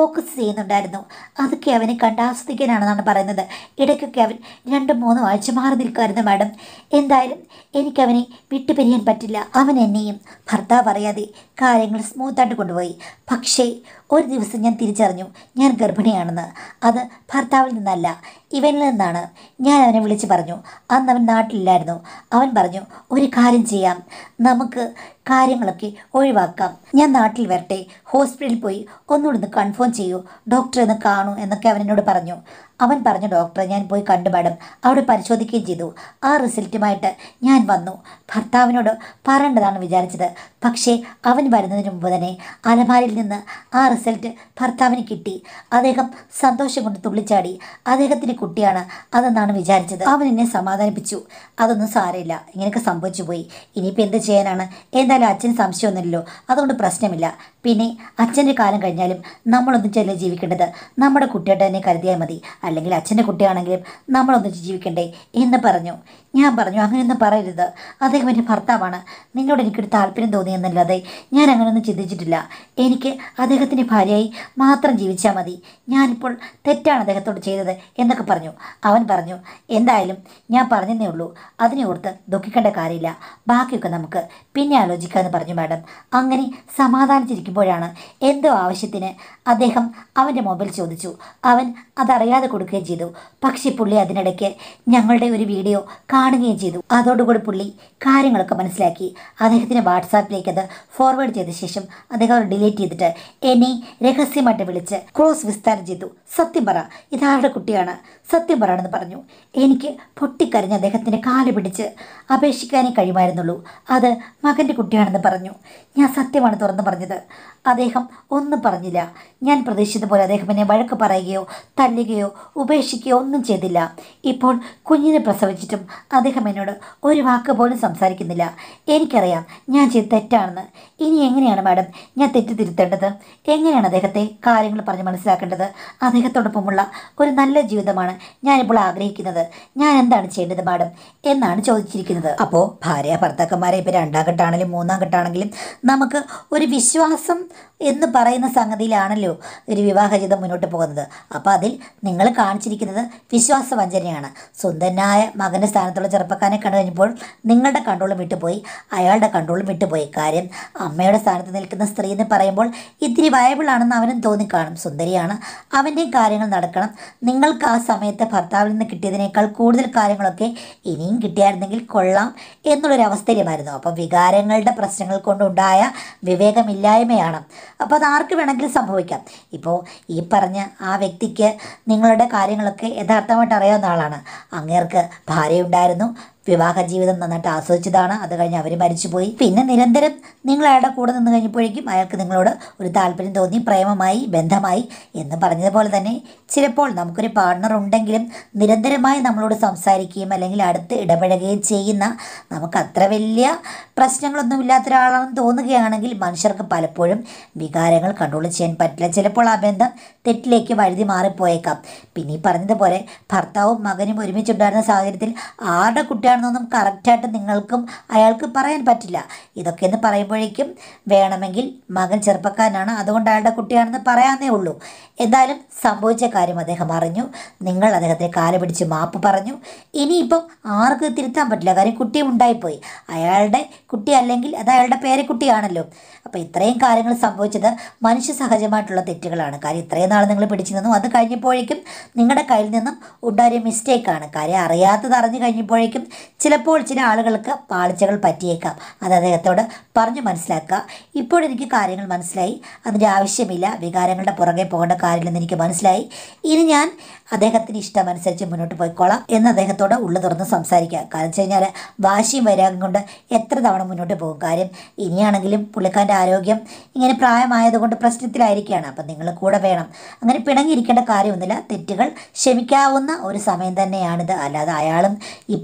ഫോക്കസ് ചെയ്യുന്നുണ്ടായിരുന്നു. അതൊക്കെ അവനെ കണ്ട് ആസ്വദിക്കാനാണെന്നാണ് പറയുന്നത്. ഇടയ്ക്കൊക്കെ അവൻ രണ്ടും മൂന്നും ആഴ്ച മാറി നിൽക്കുമായിരുന്നു മാഡം. എന്തായാലും എനിക്കവനെ വിട്ടുപിരിയാൻ പറ്റില്ല. അവൻ എന്നെയും ഭർത്താവ് അറിയാതെ കാര്യങ്ങൾ സ്മൂത്തായിട്ട് കൊണ്ടുപോയി. പക്ഷേ ഒരു ദിവസം ഞാൻ തിരിച്ചറിഞ്ഞു ഞാൻ ഗർഭിണിയാണെന്ന്. അത് ഭർത്താവിൽ നിന്നല്ല, ഇവനിൽ നിന്നാണ്. ഞാൻ അവനെ വിളിച്ചു പറഞ്ഞു. അന്ന് അവൻ നാട്ടിലില്ലായിരുന്നു. അവൻ പറഞ്ഞു, ഒരു കാര്യം ചെയ്യാം, നമുക്ക് കാര്യങ്ങളൊക്കെ ഒഴിവാക്കാം. ഞാൻ നാട്ടിൽ വരട്ടെ, ഹോസ്പിറ്റലിൽ പോയി ഒന്നുകൂടി ഒന്ന് കൺഫേം ചെയ്യൂ, ഡോക്ടറെ ഒന്ന് കാണൂ എന്നൊക്കെ അവൻ എന്നോട് പറഞ്ഞു. അവൻ പറഞ്ഞു, ഡോക്ടറെ ഞാൻ പോയി കണ്ടു മാഡം, അവിടെ പരിശോധിക്കുകയും ചെയ്തു. ആ റിസൾട്ടുമായിട്ട് ഞാൻ വന്നു. ഭർത്താവിനോട് പറയേണ്ടതാണ് വിചാരിച്ചത്. പക്ഷേ അവൻ വരുന്നതിന് മുമ്പ് തന്നെ അലമാരിൽ നിന്ന് ആ റിസൾട്ട് ഭർത്താവിന് കിട്ടി. അദ്ദേഹം സന്തോഷം കൊണ്ട് തുള്ളിച്ചാടി. അദ്ദേഹത്തിൻ്റെ കുട്ടിയാണ് അതെന്നാണ് വിചാരിച്ചത്. അവൻ എന്നെ സമാധാനിപ്പിച്ചു. അതൊന്നും സാരമില്ല, ഇങ്ങനെയൊക്കെ സംഭവിച്ചു പോയി, ഇനിയിപ്പോൾ എന്ത് ചെയ്യാനാണ്? എന്തായാലും അച്ഛന് സംശയമൊന്നുമില്ലല്ലോ, അതുകൊണ്ട് പ്രശ്നമില്ല. പിന്നെ അച്ഛൻ്റെ കാലം കഴിഞ്ഞാലും നമ്മളൊന്നിച്ചല്ലേ ജീവിക്കേണ്ടത്. നമ്മുടെ കുട്ടിയായിട്ട് തന്നെ കരുതിയാൽ മതി, അല്ലെങ്കിൽ അച്ഛൻ്റെ കുട്ടിയാണെങ്കിലും നമ്മളൊന്നിച്ച് ജീവിക്കണ്ടേ എന്ന് പറഞ്ഞു. ഞാൻ പറഞ്ഞു, അങ്ങനെയൊന്നും പറയരുത്, അദ്ദേഹം എൻ്റെ ഭർത്താവാണ്. നിന്നോട് എനിക്കൊരു താല്പര്യം തോന്നിയെന്നല്ലാതെ ഞാൻ അങ്ങനെയൊന്നും ചിന്തിച്ചിട്ടില്ല. എനിക്ക് അദ്ദേഹത്തിൻ്റെ ഭാര്യയായി മാത്രം ജീവിച്ചാൽ മതി. ഞാനിപ്പോൾ തെറ്റാണ് അദ്ദേഹത്തോട് ചെയ്തത് എന്നൊക്കെ പറഞ്ഞു. അവൻ പറഞ്ഞു, എന്തായാലും ഞാൻ പറഞ്ഞതേ ഉള്ളൂ, അതിനെ ഓർത്ത് ദുഃഖിക്കേണ്ട കാര്യമില്ല, ബാക്കിയൊക്കെ നമുക്ക് പിന്നെ ആലോചിക്കാമെന്ന് പറഞ്ഞു മാഡം. അങ്ങനെ സമാധാനിച്ചിരിക്കുമ്പോഴാണ് എന്തോ ആവശ്യത്തിന് അദ്ദേഹം അവൻ്റെ മൊബൈൽ ചോദിച്ചു. അവൻ അതറിയാതെ കൊടുക്കുകയും ചെയ്തു. പക്ഷേ പുള്ളി അതിനിടയ്ക്ക് ഞങ്ങളുടെ ഒരു വീഡിയോ കാണുകയും ചെയ്തു. അതോടുകൂടി പുള്ളി കാര്യങ്ങളൊക്കെ മനസ്സിലാക്കി. അദ്ദേഹത്തിന് വാട്സാപ്പിലേക്ക് അത് ഫോർവേഡ് ചെയ്ത ശേഷം അദ്ദേഹം അത് ഡിലീറ്റ് ചെയ്തിട്ട് എന്നെ രഹസ്യമായിട്ട് വിളിച്ച് ക്രോസ് വിസ്താരം ചെയ്തു. സത്യം പറ, ഇതാരുടെ കുട്ടിയാണ്, സത്യം പറയണമെന്ന് പറഞ്ഞു. എനിക്ക് പൊട്ടിക്കരഞ്ഞ് അദ്ദേഹത്തിൻ്റെ കാല് പിടിച്ച് അപേക്ഷിക്കാനേ കഴിയുമായിരുന്നുള്ളൂ. അത് മകൻ്റെ കുട്ടിയാണെന്ന് പറഞ്ഞു. ഞാൻ സത്യമാണ് തുറന്നു പറഞ്ഞത്. അദ്ദേഹം ഒന്നും പറഞ്ഞില്ല. ഞാൻ പ്രതീക്ഷിച്ച പോലെ അദ്ദേഹം എന്നെ വഴക്ക് പറയുകയോ തല്ലുകയോ ഉപേക്ഷിക്കുകയോ ഒന്നും ചെയ്തില്ല. ഇപ്പോൾ കുഞ്ഞിനെ പ്രസവിച്ചിട്ടും അദ്ദേഹം എന്നോട് ഒരു വാക്ക് പോലും സംസാരിക്കുന്നില്ല. എനിക്കറിയാം ഞാൻ ചെയ്ത് തെറ്റാണെന്ന്. ഇനി എങ്ങനെയാണ് മാഡം ഞാൻ തെറ്റ് തിരുത്തേണ്ടത്? എങ്ങനെയാണ് അദ്ദേഹത്തെ കാര്യങ്ങൾ പറഞ്ഞ് മനസ്സിലാക്കേണ്ടത്? അദ്ദേഹത്തോടൊപ്പമുള്ള ഒരു നല്ല ജീവിതമാണ് ഞാനിപ്പോൾ ആഗ്രഹിക്കുന്നത്. ഞാൻ എന്താണ് ചെയ്യേണ്ടത് മാഡം എന്നാണ് ചോദിച്ചിരിക്കുന്നത്. അപ്പോൾ ഭാര്യ ഭർത്താക്കന്മാരെ ഇപ്പോൾ രണ്ടാം ഘട്ടമാണെങ്കിലും മൂന്നാം ഘട്ടമാണെങ്കിലും നമുക്ക് ഒരു വിശ്വാസം എന്ന് പറയുന്ന സംഗതിയിലാണല്ലോ ഒരു വിവാഹ ജീവിതം മുന്നോട്ട് പോകുന്നത്. അപ്പോൾ അതിൽ നിങ്ങൾ കാണിച്ചിരിക്കുന്നത് വിശ്വാസവഞ്ചനയാണ്. സ്വന്തനായ മകൻ്റെ സ്ഥാനത്തുള്ള ചെറുപ്പക്കാരനെ കണ്ടു കഴിഞ്ഞപ്പോൾ നിങ്ങളുടെ കൺട്രോളും വിട്ടുപോയി, അയാളുടെ കൺട്രോളും വിട്ടുപോയി. കാര്യം അമ്മയുടെ സ്ഥാനത്ത് നിൽക്കുന്ന സ്ത്രീ എന്ന് പറയുമ്പോൾ ഇത്തിരി വയബിളാണെന്ന് അവനും തോന്നിക്കാണും. സുന്ദരിയാണ്, അവൻ്റെയും കാര്യങ്ങൾ നടക്കണം. നിങ്ങൾക്ക് ആ സമയത്ത് ഭർത്താവിൽ നിന്ന് കിട്ടിയതിനേക്കാൾ കൂടുതൽ കാര്യങ്ങളൊക്കെ ഇനിയും കിട്ടിയായിരുന്നെങ്കിൽ കൊള്ളാം എന്നുള്ളൊരവസ്ഥയിലുമായിരുന്നു. അപ്പോൾ വികാരങ്ങളുടെ പ്രശ്നങ്ങൾ കൊണ്ടുണ്ടായ വിവേകമില്ലായ്മയാണ്. അപ്പോൾ അത് ആർക്ക് വേണമെങ്കിലും സംഭവിക്കാം. ഇപ്പോൾ ഈ പറഞ്ഞ ആ വ്യക്തിക്ക് നിങ്ങളുടെ കാര്യങ്ങളൊക്കെ യഥാർത്ഥമായിട്ട് അറിയാവുന്ന ആളാണ്. അങ്ങേർക്ക് ഭാര്യയുണ്ടായിരുന്നു, വിവാഹ ജീവിതം നന്നായിട്ട് ആസ്വദിച്ചതാണ്. അത് കഴിഞ്ഞ് അവർ മരിച്ചുപോയി. പിന്നെ നിരന്തരം നിങ്ങൾ അയാളുടെ കൂടെ നിന്ന് കഴിഞ്ഞപ്പോഴേക്കും അയാൾക്ക് നിങ്ങളോട് ഒരു താല്പര്യം തോന്നി, പ്രേമമായി, ബന്ധമായി എന്ന് പറഞ്ഞതുപോലെ തന്നെ ചിലപ്പോൾ നമുക്കൊരു പാർട്ണർ ഉണ്ടെങ്കിലും നിരന്തരമായി നമ്മളോട് സംസാരിക്കുകയും അല്ലെങ്കിൽ അടുത്ത് ഇടപഴകുകയും ചെയ്യുന്ന, നമുക്ക് അത്ര വലിയ പ്രശ്നങ്ങളൊന്നും ഇല്ലാത്ത ഒരാളാണെന്ന് തോന്നുകയാണെങ്കിൽ മനുഷ്യർക്ക് പലപ്പോഴും വികാരങ്ങൾ കൺട്രോൾ ചെയ്യാൻ പറ്റില്ല. ചിലപ്പോൾ ആ ബന്ധം തെറ്റിലേക്ക് വഴുതി മാറിപ്പോയേക്കാം. പിന്നെ ഈ പറഞ്ഞതുപോലെ ഭർത്താവും മകനും ഒരുമിച്ചുണ്ടായിരുന്ന സാഹചര്യത്തിൽ ആരുടെ കുട്ടിയാണെന്നൊന്നും കറക്റ്റായിട്ട് നിങ്ങൾക്കും അയാൾക്ക് പറയാൻ പറ്റില്ല. ഇതൊക്കെ എന്ന് പറയുമ്പോഴേക്കും വേണമെങ്കിൽ മകൻ ചെറുപ്പക്കാരനാണ്, അതുകൊണ്ട് അയാളുടെ കുട്ടിയാണെന്ന് പറയാനേ ഉള്ളൂ. എന്തായാലും സംഭവിച്ച കാര്യം അദ്ദേഹം അറിഞ്ഞു. നിങ്ങൾ അദ്ദേഹത്തെ കാല് പിടിച്ച് മാപ്പ് പറഞ്ഞു. ഇനിയിപ്പം ആർക്ക് തിരുത്താൻ പറ്റില്ല, കാര്യം കുട്ടിയും ഉണ്ടായിപ്പോയി. അയാളുടെ കുട്ടി അല്ലെങ്കിൽ അത് അയാളുടെ പേരക്കുട്ടിയാണല്ലോ. അപ്പോൾ ഇത്രയും കാര്യങ്ങൾ സംഭവിച്ചത് മനുഷ്യ സഹജമായിട്ടുള്ള തെറ്റുകളാണ്. കാര്യം ഇത്രയും നാൾ നിങ്ങൾ പിടിച്ചു നിന്നു, അത് കഴിഞ്ഞപ്പോഴേക്കും നിങ്ങളുടെ കയ്യിൽ നിന്നും ഉണ്ടായ മിസ്റ്റേക്കാണ്. കാര്യം അറിയാത്തത് അറിഞ്ഞു കഴിഞ്ഞപ്പോഴേക്കും ചിലപ്പോൾ ചില ആളുകൾക്ക് പാളിച്ചകൾ പറ്റിയേക്കാം. അത് അദ്ദേഹത്തോട് പറഞ്ഞു മനസ്സിലാക്കുക. ഇപ്പോഴെനിക്ക് കാര്യങ്ങൾ മനസ്സിലായി, അതിൻ്റെ ആവശ്യമില്ല, വികാരങ്ങളുടെ പുറകെ പോകേണ്ട കാര്യമില്ലെന്ന് എനിക്ക് മനസ്സിലായി. ഇനി ഞാൻ അദ്ദേഹത്തിന് ഇഷ്ടമനുസരിച്ച് മുന്നോട്ട് പോയിക്കോളാം എന്ന് അദ്ദേഹത്തോട് ഉള്ളു തുറന്ന് സംസാരിക്കുക. കാരണം വെച്ച് കഴിഞ്ഞാൽ വാശിയും വൈരാഗ്യം കൊണ്ട് എത്ര തവണ മുന്നോട്ട് പോകും. കാര്യം ഇനിയാണെങ്കിലും പുള്ളിക്കാരൻ്റെ ആരോഗ്യം ഇങ്ങനെ പ്രായമായതുകൊണ്ട് പ്രശ്നത്തിലായിരിക്കുകയാണ്. അപ്പം നിങ്ങൾ കൂടെ വേണം. അങ്ങനെ പിണങ്ങിയിരിക്കേണ്ട കാര്യമൊന്നുമില്ല. തെറ്റുകൾ ക്ഷമിക്കാവുന്ന ഒരു സമയം തന്നെയാണിത്. അല്ലാതെ അയാളും ഈ പറഞ്ഞതുപോലെ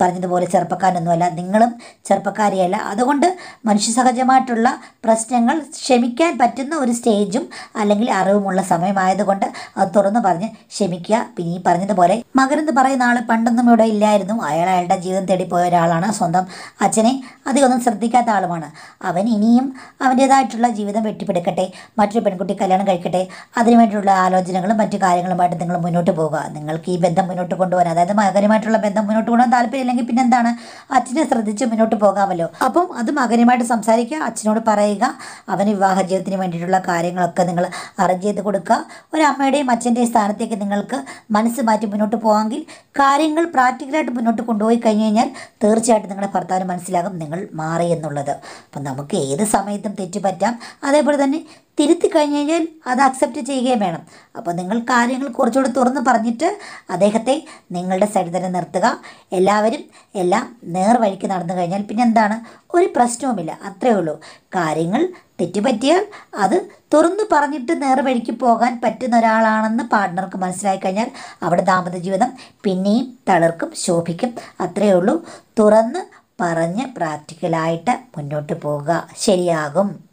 ചെറുപ്പക്കാരനൊന്നുമല്ല, നിങ്ങളും ചെറുപ്പക്കാരിയല്ല. അതുകൊണ്ട് മനുഷ്യ സഹജമായിട്ടുള്ള പ്രശ്നങ്ങൾ ക്ഷമിക്കാൻ പറ്റുന്ന ഒരു സ്റ്റേജും അല്ലെങ്കിൽ അറിവുമുള്ള സമയമായതുകൊണ്ട് അത് തുറന്നു പറഞ്ഞ് ക്ഷമിക്കുക. പിന്നെ ഈ പറഞ്ഞതുപോലെ മകരെന്ന് പറയുന്ന ആൾ പണ്ടൊന്നും ഇവിടെ ഇല്ലായിരുന്നു. അയാൾ അയാളുടെ ജീവിതം തേടിപ്പോയ ഒരാളാണ്. സ്വന്തം അച്ഛനെ അധികമൊന്നും ശ്രദ്ധിക്കാത്ത ആളുമാണ്. അവൻ ഇനിയും അവൻ്റേതായിട്ടുള്ള ജീവിതം വെട്ടിപ്പിടിക്കട്ടെ, മറ്റൊരു പെൺകുട്ടി കല്യാണം കഴിക്കട്ടെ, അതിനുവേണ്ടിയുള്ള ആലോചനകളും മറ്റു കാര്യങ്ങളുമായിട്ട് നിങ്ങൾ മുന്നോട്ട് പോകുക. നിങ്ങൾക്ക് ഈ ബന്ധം മുന്നോട്ട് കൊണ്ടുപോകാൻ, അതായത് മകനുമായിട്ടുള്ള ബന്ധം മുന്നോട്ട് കൊണ്ടുപോകാൻ താല്പര്യമില്ലെങ്കിൽ പിന്നെ എന്താണ്, അച്ഛനെ ശ്രദ്ധിച്ച് മുന്നോട്ട് പോകാമല്ലോ. അപ്പം അത് മകനുമായിട്ട് സംസാരിക്കുക, അച്ഛനോട് പറയുക, അവന് വിവാഹ ജീവിതത്തിന് വേണ്ടിയിട്ടുള്ള കാര്യങ്ങളൊക്കെ നിങ്ങൾ അറേഞ്ച് ചെയ്ത് കൊടുക്കുക. ഒരു അമ്മയുടെയും അച്ഛൻ്റെയും സ്ഥാനത്തേക്ക് നിങ്ങൾക്ക് മനസ്സ് മാറ്റി മുന്നോട്ട് പോകാമെങ്കിൽ കാര്യങ്ങൾ പ്രാക്ടിക്കലായിട്ട് മുന്നോട്ട് കൊണ്ടുപോയി കഴിഞ്ഞ് കഴിഞ്ഞാൽ തീർച്ചയായിട്ടും നിങ്ങളുടെ ഭർത്താവിന് മനസ്സിലാകും നിങ്ങൾ മാറി എന്നുള്ളത്. അപ്പം നമുക്ക് ഏത് സമയത്തും തെറ്റ് പറ്റാം. അതേപോലെ തന്നെ തിരുത്തി കഴിഞ്ഞ് കഴിഞ്ഞാൽ അത് അക്സെപ്റ്റ് ചെയ്യുകയും വേണം. അപ്പോൾ നിങ്ങൾ കാര്യങ്ങൾ കുറച്ചുകൂടി തുറന്ന് പറഞ്ഞിട്ട് അദ്ദേഹത്തെ നിങ്ങളുടെ സൈഡിൽ തന്നെ നിർത്തുക. എല്ലാവരും എല്ലാം നേർവഴിക്ക് നടന്നു കഴിഞ്ഞാൽ പിന്നെ എന്താണ്, ഒരു പ്രശ്നവുമില്ല. അത്രയേ ഉള്ളൂ. കാര്യങ്ങൾ തെറ്റുപറ്റിയാൽ അത് തുറന്നു പറഞ്ഞിട്ട് നേർവഴിക്ക് പോകാൻ പറ്റുന്ന ഒരാളാണെന്ന് പാർട്ട്ണർക്ക് മനസ്സിലായി കഴിഞ്ഞാൽ അവിടെ ദാമ്പത്യ ജീവിതം പിന്നെയും തളർക്കും, ശോഭിക്കും. അത്രയേ ഉള്ളൂ. തുറന്ന് പറഞ്ഞ് പ്രാക്ടിക്കലായിട്ട് മുന്നോട്ട് പോവുക, ശരിയാകും.